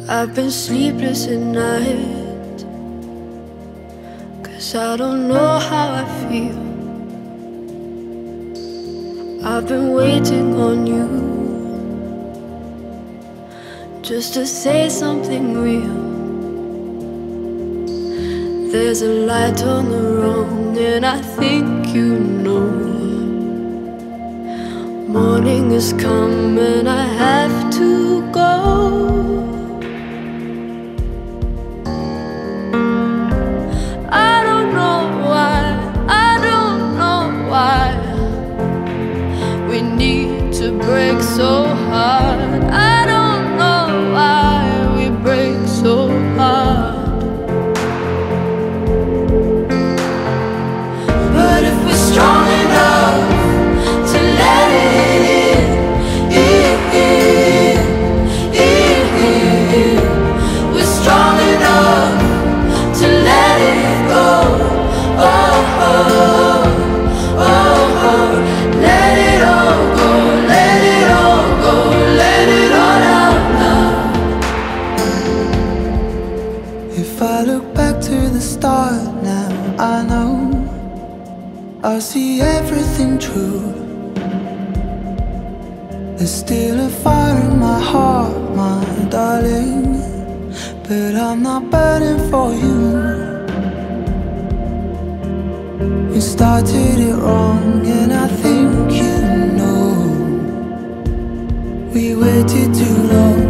I've been sleepless at night, 'cause I don't know how I feel. I've been waiting on you, just to say something real. There's a light on the wrong, and I think you know. Morning has come and I have to go. I don't know why we need to break so hard. I don't know why we break so hard. But if we're strong enough to let it in, we're strong enough to let it go. Oh, oh, oh, oh. Let it all go, let it all go, let it all out now. If I look back to the start now, I know I see everything true. There's still a fire in my heart, my darling, but I'm not burning for you. We started it wrong, and I think you know. We waited too long.